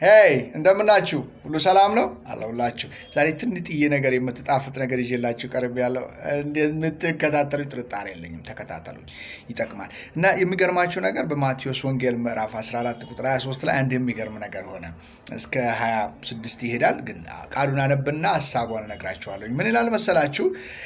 ሄይ እንደምናችሁ ሁሉ ሰላም ነው አላውላችሁ ዛሬ ትንጥዬ ነገር የምትጣፍጥ ነገር ይዤላችሁ ቀርብ ያለው እንደምትከታተሉ ጥርጣሬ የለኝም ተከታተሉኝ ይጠቅማል እና የሚገርማችሁ ነገር በማቴዎስ ወንጌል ምዕራፍ 14 ቁጥር 23 ላይ አንድ የሚገርም ነገር ሆነ እስከ 26 ይሄዳል ግን ቃሉን አነብና ሐሳቡን እነግራችኋለሁ ምን ይላል መሰላችሁ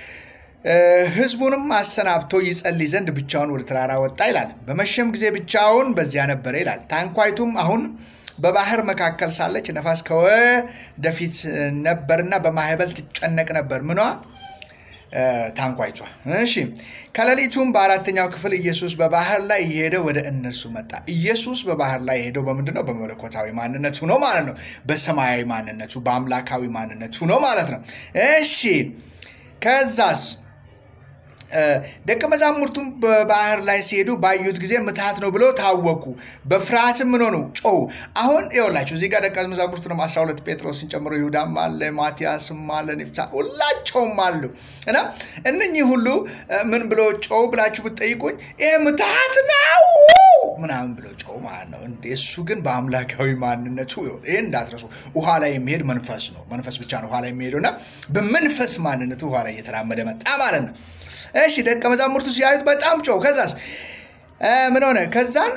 ህዝቡንም አሰናብቶ ይጸልይ ዘንድ ብቻውን ወደ ተራራ ወጣ ይላል በመሸም ጊዜ ብቻውን በዚያ ነበር ይላል ታንኳይቱም አሁን በባህር መካከል ሳለች ነፋስ ከወደፊት ነበርና በማህበል ትጨነቅ ነበር ምኗ ታንኳይቷ እሺ ከሌሊቱም በአራተኛው ክፍል ኢየሱስ በባህር ላይ ይሄደ ወደ እነርሱ መጣ ኢየሱስ በባህር ላይ ሄደው በመንድነው በመለኮታዊ ማንነቱ ነው ማለት ነው በሰማያዊ ማንነቱ በአምላካዊ ማንነቱ ነው ማለት ነው እሺ ከዛስ ደቀ መዛሙርቱም በባህር ላይ ሲሄዱ ባዩት ጊዜ ምትሃት ነው ብሎ ታወቁ በፍርሃትም ምን ሆኑ ጮው አሁን ይወላችሁ እዚህ ጋር ደቀ መዛሙርቱንም 12 ጴጥሮስን ጨምሮ ይሁዳም አለ ማቲያስም አለ ንፍታ ሁላቸውም አሉ እና እነኚህ ሁሉ ምን ብሎ ጮው ብላችሁ ብትጠይቁኝ ይሄ ምትሃት ነው ምናምን ብሎ ጮው ማለት ነው እንደሱ ግን በአምላካዊ ማንነቱ ይሄ እንዳትረሱ ውሃ ላይ የሚሄድ መንፈስ ነው መንፈስ ብቻ ነው ውሃ ላይ የሚሄድና በመንፈስ ማንነቱ ውሃ ላይ እየተራመደ መጣ ማለት ነው እሺ ደቀ መዛሙርቱ ሲያዩት በጣም ጮው ከዛስ ምን ሆነ ከዛን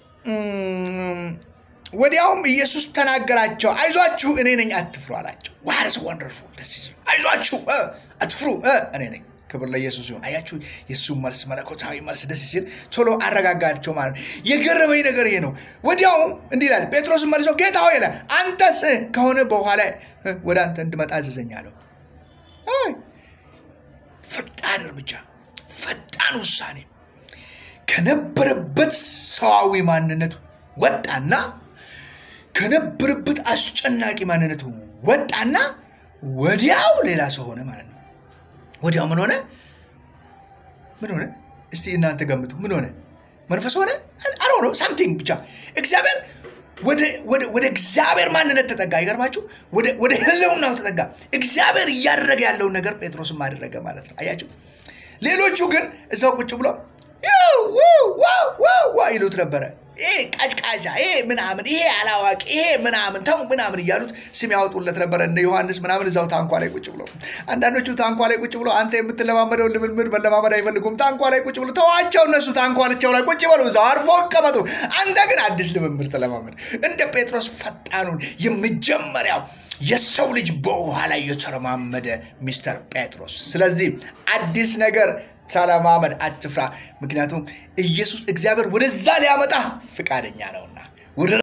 ወዲያውም ኢየሱስ ተናገራቸው አይዟችሁ እኔ ነኝ አትፍሩ አላቸው what is wonderful this is አይዟችሁ አትፍሩ እኔ ነኝ ክብር ለኢየሱስ ይሁን አያችሁ ኢየሱስ መልስ መለኮታዊ መልስ ደስ ሲል ቶሎ አረጋጋቸው ማለት የገረመኝ ነገር ይሄ ነው ወዲያውም እንዲህ ይላል ጴጥሮስ መልሶ ጌታ ሆይ አለ አንተስ ከሆነ በኋላ ወደ አንተ እንድመጣ አዘዘኛለሁ ፈጣን እርምጃ ፈጣን ውሳኔ ከነበረበት ሰዋዊ ማንነቱ ወጣና ከነበረበት አስጨናቂ ማንነቱ ወጣና ወዲያው ሌላ ሰው ሆነ ማለት ነው ወዲያው ምን ሆነ እስቲ እናንተ ገምቱ ምን ሆነ መንፈስ ሆነ I don't know something ብቻ እግዚአብሔር ወደ እግዚአብሔር ማንነት ተጠጋ ይገርማችሁ ወደ ህልውናው ተጠጋ እግዚአብሔር ያደረገ ያለው ነገር ጴጥሮስም አደረገ ማለት ነው አያችሁ ሌሎቹ ግን እዛው ቁጭ ብሎ ዋው ይሉት ነበር ቃጭቃጫ ምናምን አላዋቂ ምናምን ተው ምናምን ይያሉት ስም ያወጡለት ነበር እነ ዮሐንስ ምናምን እዛው ታንኳ ላይ ቁጭ ብሎ አንዳንዶቹ ታንኳ ላይ ቁጭ ብሎ አንተ የምትለማመደው ልምምድ መለማመድ አይፈልጉም ታንኳ ላይ ቁጭ ብሎ ተዋቸው እነሱ ታንኳቸው ላይ ቁጭ ብሎ እዛው አርፎ ቀመጡ አንተ ግን አዲስ ልምምድ ተለማመድ እንደ ጴጥሮስ ፈጣኑን የመጀመሪያው የሰው ልጅ በውሃ ላይ የተረማመደ ሚስተር ጴጥሮስ ስለዚህ አዲስ ነገር ሰላማመድ አትፍራ ምክንያቱም ኢየሱስ እግዚአብሔር ወደዛ ሊያመጣ ፍቃደኛ ነውና